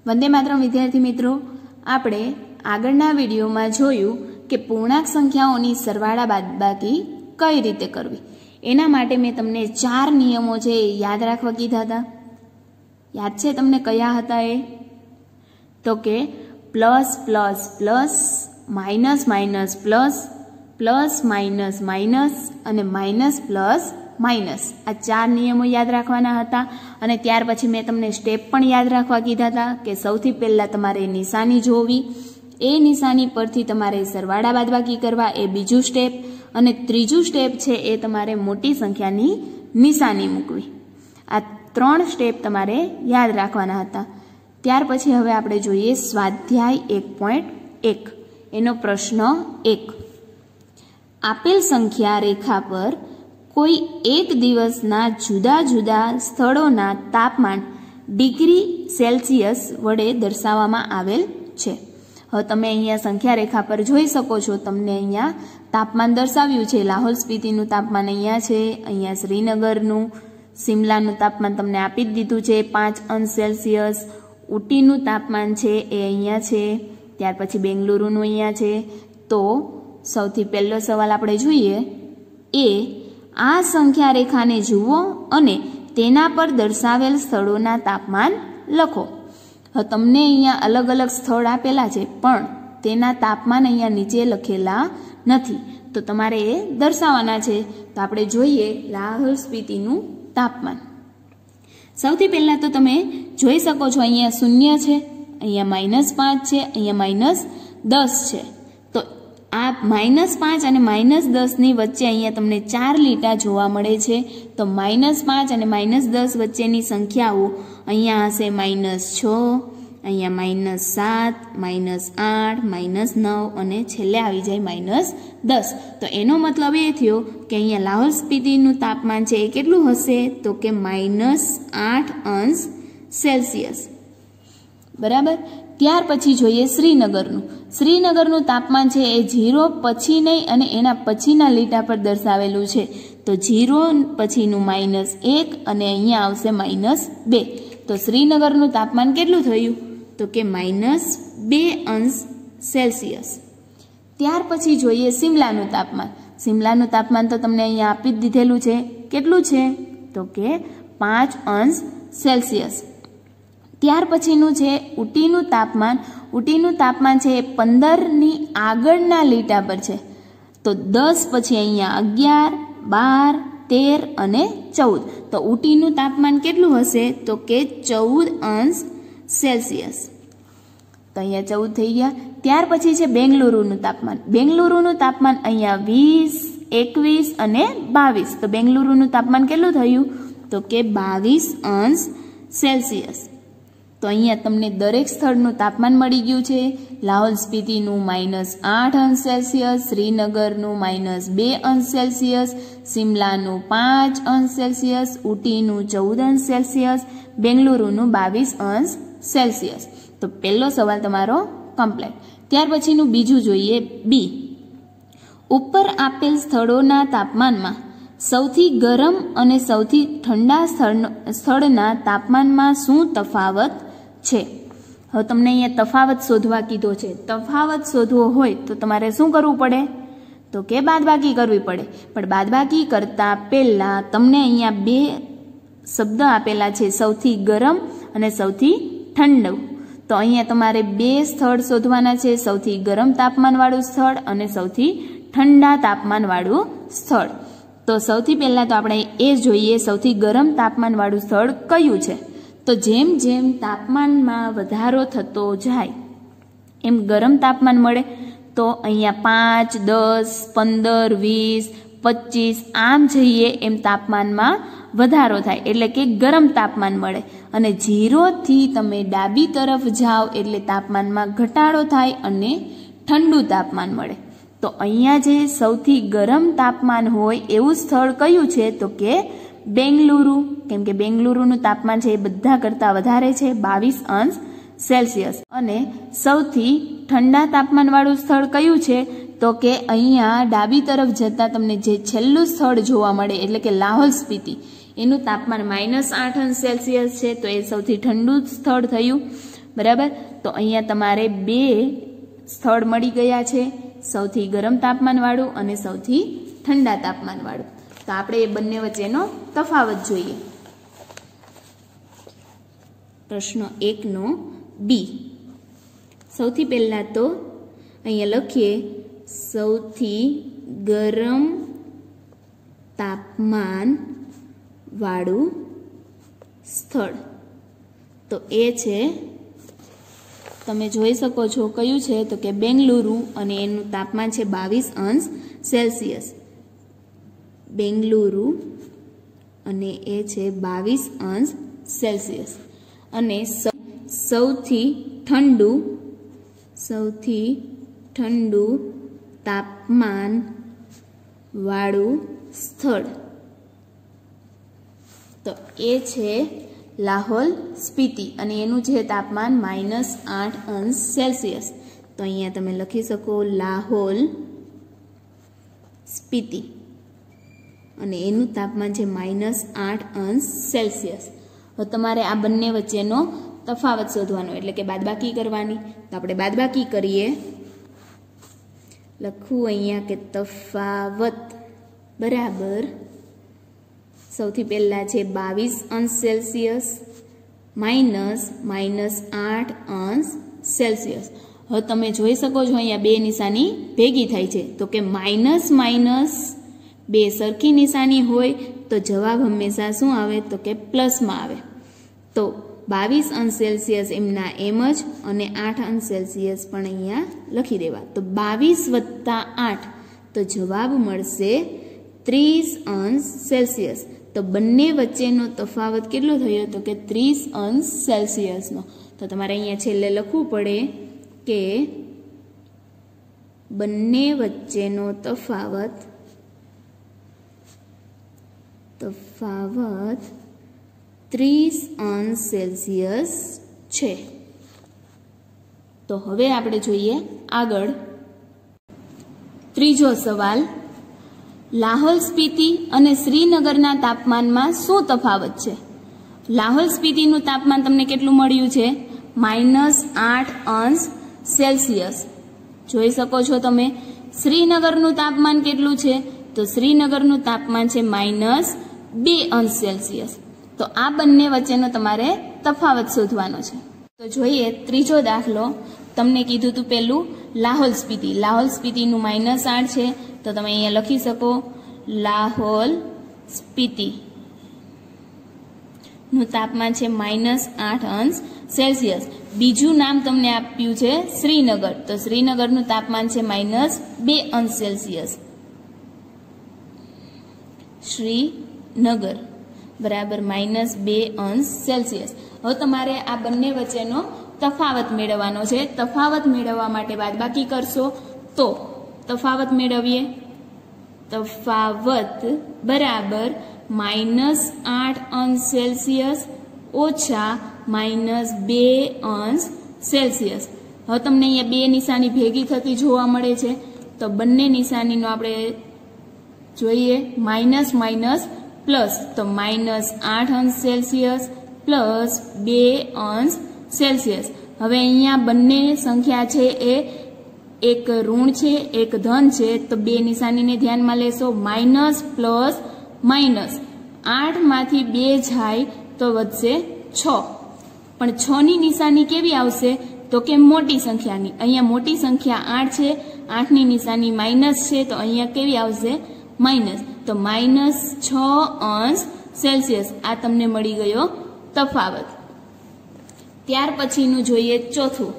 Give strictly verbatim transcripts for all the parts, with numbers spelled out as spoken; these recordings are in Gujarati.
वंदे मातरम विद्यार्थी मित्रों, आपणे आगळना विडियोमां जोयुं के पूर्णांक संख्याओनी सरवाळा बादबाकी कई रीते करवी। एना माटे मैं तमने चार नियमों छे याद राखवा कीधा हता। याद छे तमने कया हता ए? तो के plus plus plus, minus minus plus, plus minus minus अने माइनस प्लस माइनस, आ चार नियमों याद राखवाना हता। अने त्यार पछी मैं तमने स्टेप पण याद राखवा कीधा हता के सौथी पहेला तमारे निशानी जोवी, ए निशानी परथी तमारे सरवाळा बादबाकी करवा, ए बीजू स्टेप। अने त्रीजू स्टेप छे ए तमारे मोटी संख्यानी निशानी मूकवी। आ त्रण स्टेप तमारे याद राखवाना हता। त्यार पछी हवे आपणे जोईए स्वाध्याय एक पॉइंट एक एनो प्रश्न एक। आपेल संख्या रेखा पर कोई एक दिवसना जुदा जुदा स्थळोना तापमान डिग्री सेल्सियस वडे दर्शाववामां आवेल छे। हवे तमे अहींया संख्या रेखा पर जोई शको छो, तमने अहींया तापमान दर्शाव्युं छे। लाहोल स्पीतिनुं तापमान अहींया छे, अहींया श्रीनगरनुं, शिमलानुं तापमान तमने आपी ज दीधुं छे पांच अंश सेल्सियस। ऊटीनुं तापमान छे ए अहींया छे, त्यार पछी बेंगलुरुनुं अहींया छे। तो सौथी पहेलो सवाल आपणे जोईए ए आ संख्या रेखाने जुओ अने तेना पर दर्शावेल स्थळोना तापमान लखो। હવે તમને અહીંયા अलग अलग સ્થળ આપેલા છે પણ તેના તાપમાન અહીંયા નીચે લખેલા નથી, તો તમારે એ દર્શાવવાના છે। તો આપણે જોઈએ લાહોલ સ્પીતિનું તાપમાન। સૌથી પહેલા તો તમે જોઈ શકો છો અહીંયા શૂન્ય છે, અહીંયા માઇનસ પાંચ છે, અહીંયા માઇનસ દસ છે। તો આ માઇનસ પાંચ અને માઇનસ દસ ની વચ્ચે અહીંયા તમને ચાર લીટા જોવા મળે છે। તો માઇનસ પાંચ અને માઇનસ દસ વચ્ચેની સંખ્યાઓ અહીંયા હશે માઇનસ છ, અહીંયા માઇનસ સાત, માઇનસ આઠ, માઇનસ નવ અને છેલ્લે આવી જાય માઇનસ દસ। તો એનો મતલબ એ થયો કે અહીંયા લાહોલ સ્પીતિનું તાપમાન છે એ કેટલું હશે? તો કે માઇનસ આઠ અંશ સેલ્સિયસ, બરાબર। ત્યાર પછી જોઈએ શ્રીનગરનું। શ્રીનગરનું તાપમાન છે એ ઝીરો પછી નહીં અને એના પછીના લીટા પર દર્શાવેલું છે। તો ઝીરો પછીનું માઇનસ એક અને અહીંયા આવશે માઇનસ બે। તો શ્રીનગરનું તાપમાન કેટલું થયું? તો કે માઇનસ બે અંશ સેલ્સિયસ। ત્યાર પછી જોઈએ શિમલાનું તાપમાન। શિમલાનું તાપમાન તો તમને અહીંયા આપી જ દીધેલું છે, કેટલું છે? તો કે પાંચ અંશ સેલ્સિયસ। ત્યાર પછીનું છે ઊટીનું તાપમાન। ઊટીનું તાપમાન છે એ પંદરની આગળના લીટા પર છે। તો દસ પછી અહીંયા અગિયાર, બાર, તેર અને ચૌદ। તો ઊટીનું તાપમાન કેટલું હશે? તો કે ચૌદ અંશ સેલ્સિયસ। તો અહીંયા ચૌદ થઈ ગયા। ત્યાર પછી છે બેંગલુરુનું તાપમાન। બેંગલુરુનું તાપમાન અહીંયા વીસ, એકવીસ અને બાવીસ। તો બેંગલુરુનું તાપમાન કેટલું થયું? તો કે બાવીસ અંશ સેલ્સિયસ। તો અહીંયા તમને દરેક સ્થળનું તાપમાન મળી ગયું છે। લાહોલ સ્પીતિનું માઇનસ આઠ અંશ સેલ્સિયસ, શ્રીનગરનું માઇનસ બે અંશ સેલ્સિયસ, શિમલાનું પાંચ અંશ સેલ્સિયસ, ઊટીનું ચૌદ અંશ સેલ્સિયસ, બેંગલુરુનું બાવીસ અંશ સેલ્સિયસ। તો પહેલો સવાલ તમારો કમ્પ્લીટ। ત્યાર પછીનું બીજું જોઈએ બી। ઉપર આપેલ સ્થળોના તાપમાનમાં સૌથી ગરમ અને સૌથી ઠંડા સ્થળ સ્થળના તાપમાનમાં શું તફાવત છે? હવે તમને અહીંયા તફાવત શોધવા કીધો છે। તફાવત શોધવો હોય તો તમારે શું કરવું પડે? તો કે બાદબાકી કરવી પડે। પણ બાદબાકી કરતા પહેલા તમને અહીંયા બે શબ્દ આપેલા છે, સૌથી ગરમ અને સૌથી ઠંડુ। તો અહીંયા તમારે બે સ્થળ શોધવાના છે, સૌથી ગરમ તાપમાનવાળું સ્થળ અને સૌથી ઠંડા તાપમાનવાળું સ્થળ। તો સૌથી પહેલા તો આપણે એ જોઈએ સૌથી ગરમ તાપમાનવાળું સ્થળ કયું છે? તો જેમ જેમ તાપમાનમાં વધારો થતો જાય એમ ગરમ તાપમાન મળે। તો અહીંયા પાંચ, દસ, પંદર, વીસ, પચીસ આમ જઈએ એમ તાપમાનમાં વધારો થાય એટલે કે ગરમ તાપમાન મળે। અને ઝીરોથી તમે ડાબી તરફ જાઓ એટલે તાપમાનમાં ઘટાડો થાય અને ઠંડુ તાપમાન મળે। તો અહીંયા જે સૌથી ગરમ તાપમાન હોય એવું સ્થળ કયું છે? તો કે બેંગલુરુ, કેમ કે બેંગલુરુનું તાપમાન છે એ બધા કરતાં વધારે છે, બાવીસ અંશ સેલ્સિયસ। અને સૌથી ઠંડા તાપમાનવાળું સ્થળ કયું છે? તો કે અહીંયા ડાબી તરફ જતાં તમને જે છેલ્લું સ્થળ જોવા મળે એટલે કે લાહોલ સ્પીતિ, એનું તાપમાન માઇનસ આઠ અંશ સેલ્સિયસ છે। તો એ સૌથી ઠંડુ સ્થળ થયું। बराबर। तो अहींया तमारे बे स्थळ मळी गया छे, सौथी गरम तापमान वाळुं अने सौथी ठंडा तापमान वाळुं। तो आपणे ए बंने वच्चेनो तफावत जोईए। प्रश्न एक नो बी। सौथी पहेला तो अहींया लखीए सौथी गरम तापमान वाळुं स्थळ। तो ए छे, तमे जोई शको छो कयुं छे तो के बेंगलुरु अने एनुं तापमान छे बावीस अंश सेल्सियस। बेंगलुरु अने ए छे बावीस अंश सेल्सियस। अने सौथी ठंडू सौथी ठंडू तापमान वाळुं स्थळ तो ए छे लाहोल स्पीति अने एनुं छे तापमान माइनस आठ अंश सेल्सियस। तो अहींया तमे लखी शको लाहोल स्पीति अने एनुं तापमान छे माइनस आठ अंश सेल्सियस। तो तमारे आ बंने वच्चेनो तफावत शोधवानो एटले के बादबाकी करवानी। तो आपणे बादबाकी करीए। लखुं अहींया के तफावत बराबर सौथी पहेला छे बावीस अंश सेल्सियस माइनस माइनस आठ अंश सेल्सियस। हवे तमे जोई शको छो अहींया बे निशानी भेगी थाय छे तो के माइनस माइनस बे सरखी निशानी होय तो जवाब हमेशा शुं आवे तो के प्लस में आवे। तो बावीस अंश सेल्सियस एमना एम ज अने आठ अंश सेल्सियस पण अहींया लखी देवा। तो बावीस वत्ता आठ तो जवाब मळशे त्रीस अंश सेल्सियस। तो बंने वच्चेनो तफावत केटलो थयो तो के त्रीस अंश सेल्सियसनो। तो तमारे अहींया छेल्ले लखवुं पड़े के बंने वच्चेनो तफावत तफावत त्रीस अंश सेल्सियस छे। तो हवे आपणे जोईए आगळ त्रीजो सवाल। लाहोल स्पीति अने श्रीनगरना तापमानमां शुं तफावत छे? लाहोल स्पीतिनुं तापमान तमने केटलुं मळ्युं छे? माइनस आठ अंश सेल्सियस। जोई शको छो तमे। श्रीनगरनुं तापमान केटलुं छे? तो श्रीनगरनुं तापमान छे माइनस बे अंश सेल्सियस। तो आ बंने वच्चेनो तमारे तफावत शोधवानो छे। तो जोईए त्रीजो दाखलो। तमने कीधुं तुं पेलुं लाहोल स्पीति। लाहोल स्पीतिनुं माइनस आठ छे तो तमे अहींया लखी शको लाहोल स्पीति નું તાપમાન છે માઇનસ આઠ અંશ સેલ્સિયસ। બીજું નામ તમને આપ્યું છે શ્રીનગર, તો શ્રીનગરનું તાપમાન છે માઇનસ બે અંશ સેલ્સિયસ। શ્રીનગર બરાબર માઇનસ બે અંશ સેલ્સિયસ। હવે તમારે આ બંને વચ્ચેનો તફાવત મેળવવાનો છે। તફાવત મેળવવા માટે બાદબાકી કરશો તો તફાવત મેળવીએ। તફાવત બરાબર माइनस आठ अंश सेल्सियस ओछा माइनस बे अंश सेल्सियस। હવે તમને અહીંયા બે નિશાની ભેગી થતી જોવા મળે છે તો બંને નિશાનીનો આપણે જોઈએ માઇનસ માઇનસ પ્લસ, તો માઇનસ આઠ અંશ સેલ્સિયસ પ્લસ બે અંશ સેલ્સિયસ। હવે અહીંયા બંને સંખ્યા છે એ એક ઋણ છે એક ધન છે, તો બે નિશાનીને ધ્યાનમાં લેશો। માઇનસ પ્લસ माइनस आठ मांथी बे जाय तो वधशे छ, पण छ नी निशानी केवी आवशे तो के मोटी संख्यानी। अहींया मोटी संख्या आठ छे, आठ नी निशानी माइनस छे तो अहींया केवी आवशे माइनस, तो माइनस छ अंश सेल्सियस। आ तमने मळी गयो तफावत। त्यार पछीनुं जोईए चौथुं।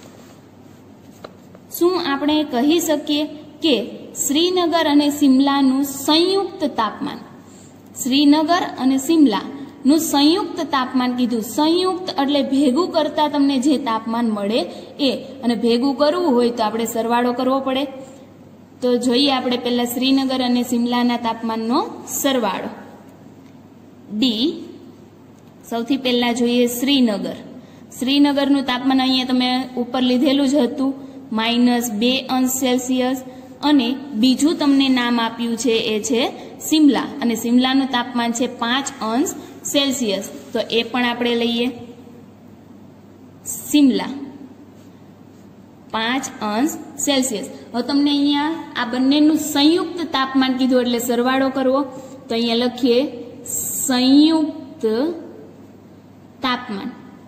शुं आपणे कही सकीए के श्रीनगर अने शिमलानुं संयुक्त तापमान, श्रीनगर अने शिमला નું સંયુક્ત તાપમાન કીધું। સંયુક્ત એટલે ભેગું કરતા તમને જે તાપમાન મળે એ, અને ભેગું કરવું હોય તો આપણે સરવાળો કરવો પડે। તો જોઈએ આપણે પહેલા શ્રીનગર અને શિમલાના તાપમાનનો સરવાળો। ડી સૌથી પહેલા જોઈએ શ્રીનગર। શ્રીનગરનું તાપમાન અહીંયા તમે ઉપર લીધેલું જ હતું માઇનસ બે અંશ સેલ્સિયસ, અને બીજું તમને નામ આપ્યું છે એ છે શિમલા, અને શિમલાનું તાપમાન છે પાંચ અંશ સેલ્સિયસ। તો એ પણ આપણે લઈએ। શિમલા પાંચ અંશ સેલ્સિયસ. હવે તમને અહીંયા આ બંનેનું સંયુક્ત તાપમાન કીધું એટલે સરવાળો કરવો, તો અહીંયા લખીએ સંયુક્ત તાપમાન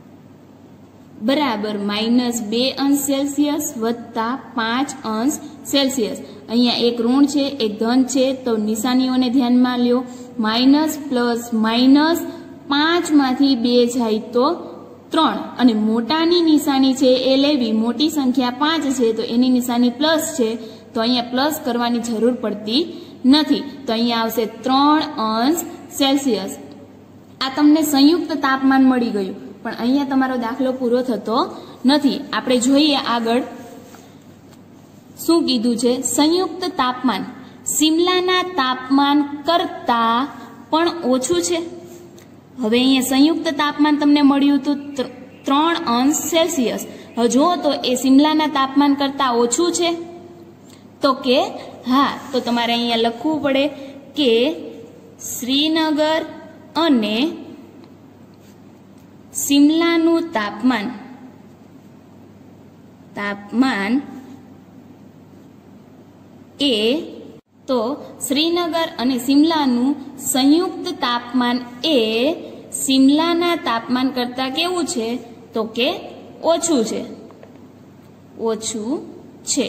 બરાબર માઇનસ બે અંશ સેલ્સિયસ વત્તા પાંચ અંશ સેલ્સિયસ. અહીંયા એક ઋણ છે એક ધન છે, તો નિશાનીઓને ધ્યાનમાં લ્યો. માઇનસ પ્લસ માઇનસ પાંચ માંથી બે જાય તો ત્રણ, અને મોટાની નિશાની છે એ લેવી. મોટી સંખ્યા પાંચ છે તો એની નિશાની પ્લસ છે, તો અહીંયા પ્લસ કરવાની જરૂર પડતી નથી. તો અહીંયા આવશે ત્રણ અંશ સેલ્સિયસ. આ તમને સંયુક્ત તાપમાન મળી ગયું, પણ અહીંયા તમારો દાખલો પૂરો થતો નથી. આપણે જોઈએ આગળ શું કીધું છે. સંયુક્ત તાપમાન શિમલાના તાપમાન કરતા પણ ઓછું છે. હવે અહીંયા સંયુક્ત તાપમાન તમને મળ્યું હતું ત્રણ અંશ સેલ્સિયસ. હવે જુઓ તો એ શિમલાના તાપમાન કરતા ઓછું છે, તો કે હા. તો તમારે અહીંયા લખવું પડે કે શ્રીનગર અને શિમલાનું તાપમાન તાપમાન એ તો શ્રીનગર અને શિમલાનું સંયુક્ત તાપમાન એ શિમલાના તાપમાન કરતા કેવું છે, તો કે ઓછું છે ઓછું છે.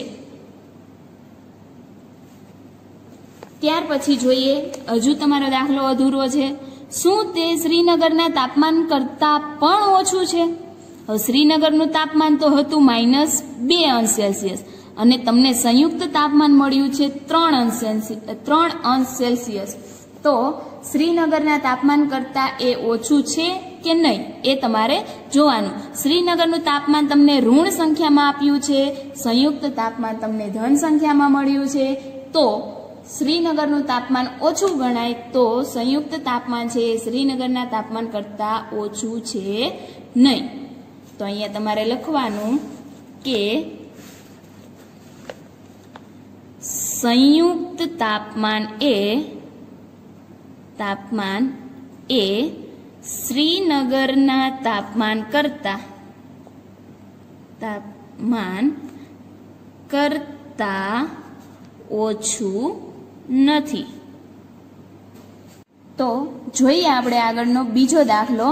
ત્યાર પછી જોઈએ હજુ તમારો દાખલો અધૂરો છે. શું તે શ્રીનગરના તાપમાન કરતા પણ ઓછું છે? હવે શ્રીનગરનું તાપમાન તો હતું માઇનસ બે અંશ સેલ્સિયસ અને તમને સંયુક્ત તાપમાન મળ્યું છે ત્રણ અંશ સેલ્સિયસ ત્રણ અંશ સેલ્સિયસ. તો શ્રીનગરના તાપમાન કરતા એ ઓછું છે કે નહીં એ તમારે જોવાનું. શ્રીનગરનું તાપમાન તમને ઋણ સંખ્યામાં આપ્યું છે, સંયુક્ત તાપમાન તમને ધન સંખ્યામાં મળ્યું છે. તો શ્રીનગરનું તાપમાન ઓછું ગણાય તો સંયુક્ત તાપમાન છે એ શ્રીનગરના તાપમાન કરતા ઓછું છે નહીં. તો અહીંયા તમારે લખવાનું કે સંયુક્ત તાપમાન એ તાપમાન એ શ્રીનગરના તાપમાન કરતા તાપમાન કરતા ઓછું નથી. તો જોઈએ આપણે આગળનો બીજો દાખલો.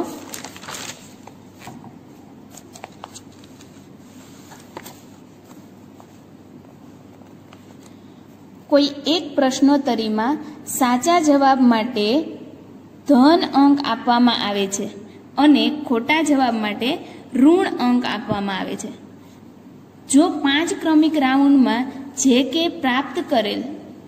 કોઈ એક પ્રશ્નોત્તરીમાં સાચા જવાબ માટે ધન અંક આપવામાં આવે છે અને ખોટા જવાબ માટે ઋણ અંક આપવામાં આવે છે. જો પાંચ ક્રમિક રાઉન્ડમાં જે કે પ્રાપ્ત કરેલ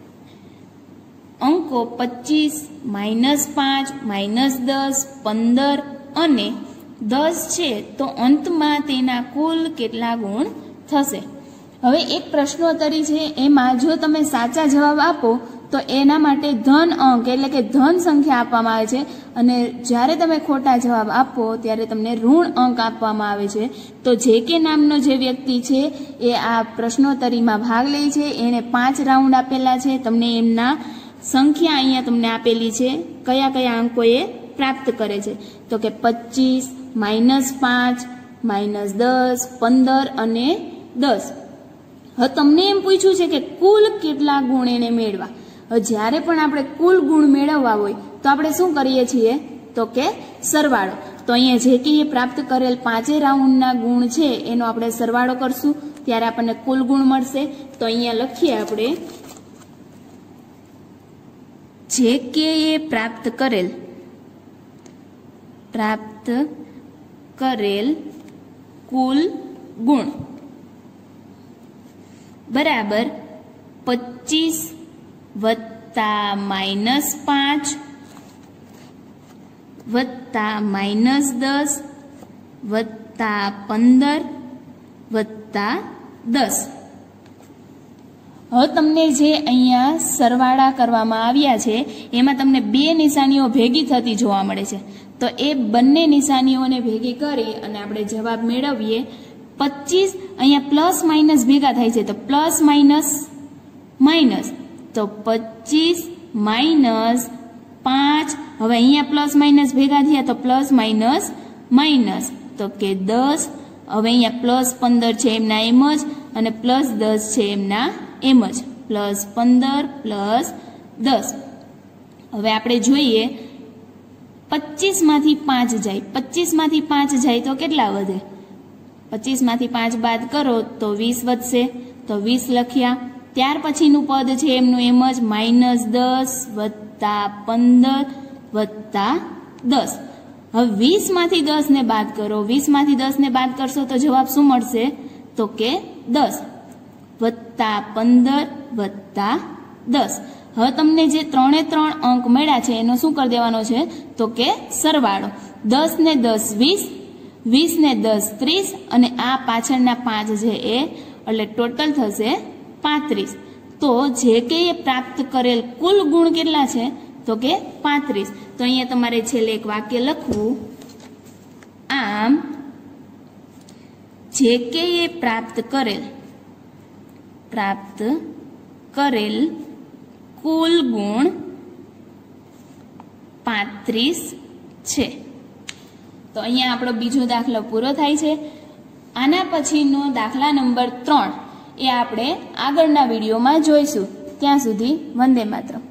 અંકો પચીસ, માઇનસ પાંચ, માઇનસ દસ, પંદર અને દસ છે તો અંતમાં તેના કુલ કેટલા ગુણ થશે? હવે એક પ્રશ્નોત્તરી છે, એમાં જો તમે સાચા જવાબ આપો તો એના માટે ધન અંક એટલે કે ધન સંખ્યા આપવામાં આવે છે, અને જ્યારે તમે ખોટા જવાબ આપો ત્યારે તમને ઋણ અંક આપવામાં આવે છે. તો જે કે નામનો જે વ્યક્તિ છે એ આ પ્રશ્નોત્તરીમાં ભાગ લે છે, એને પાંચ રાઉન્ડ આપેલા છે. તમને એમના સંખ્યા અહીંયા તમને આપેલી છે, કયા કયા અંકો એ પ્રાપ્ત કરે છે. તો કે પચીસ, માઇનસ પાંચ, માઇનસ દસ, પંદર અને દસ. હવે તમને એમ પૂછ્યું છે કે કુલ કેટલા ગુણ એને મેળવા. હવે જ્યારે પણ આપણે કુલ ગુણ મેળવવા હોય તો આપણે શું કરીએ છીએ, તો કે સરવાળો. તો અહીંયા જે કે પ્રાપ્ત કરેલ પાંચે રાઉન્ડના ગુણ છે એનો આપણે સરવાળો કરશું ત્યારે આપણને કુલ ગુણ મળશે. તો અહીંયા લખીએ આપણે જે કે એ પ્રાપ્ત કરેલ પ્રાપ્ત કરેલ કુલ ગુણ બરાબર પચીસ વત્તા માઇનસ પાંચ વત્તા માઇનસ દસ વત્તા પંદર વત્તા દસ. હવે તમને જે અહીંયા સરવાળા કરવામાં આવ્યા છે એમાં તમને બે નિશાનીઓ ભેગી થતી જોવા મળે છે. તો એ બંને નિશાનીઓને ભેગી કરી અને આપણે જવાબ મેળવીએ. પચીસ અહીંયા પ્લસ માઇનસ ભેગા થાય છે, તો પ્લસ માઇનસ માઇનસ, તો પચીસ માઇનસ પાંચ. હવે અહીંયા પ્લસ માઇનસ ભેગા થયા તો પ્લસ માઇનસ માઇનસ, તો કે દસ હવે અહીંયા પ્લસ પંદર છે એમના એમ જ અને પ્લસ દસ છે એમના એમ જ. પ્લસ પંદર પ્લસ દસ. હવે આપણે જોઈએ પચીસ માંથી પાંચ જાય, પચીસ માંથી પાંચ જાય તો કેટલા વધે? પચીસ માંથી પાંચ બાદ કરો તો વીસ વધશે, તો વીસ લખ્યા. ત્યાર પછીનું પદ છે એમનું એમ જ માઇનસ દસ વત્તા પંદર વત્તા દસ. હવે વીસ માંથી દસ ને બાદ કરો, વીસ માંથી દસ ને બાદ કરશો તો જવાબ શું મળશે? તો કે દસ વત્તા પંદર વત્તા દસ. હવે તમને જે ત્રણે ત્રણ અંક મળ્યા છે એનો શું કરી દેવાનો છે? તો કે સરવાળો. દસ ને દસ વીસ, વીસ ને દસ ત્રીસ અને આ પાછળના પાંચ છે એ, એટલે ટોટલ થશે પાંત્રીસ. તો જે કે એ પ્રાપ્ત કરેલ કુલ ગુણ કેટલા છે? તો કે પાંત્રીસ. તો અહીંયા તમારે છેલ્લે એક વાક્ય લખવું, આમ જે કે એ પ્રાપ્ત કરેલ પ્રાપ્ત કરેલ કુલ ગુણ પાંત્રીસ છે. તો અહીંયા આપણો બીજો દાખલો પૂરો થાય છે. આના પછીનો દાખલા નંબર ત્રણ એ આપણે આગળના વિડીયોમાં જોઈશું. ત્યાં સુધી વંદે માતરમ.